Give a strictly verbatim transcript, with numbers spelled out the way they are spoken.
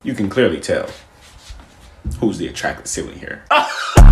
You can clearly tell who's the attractive sibling here.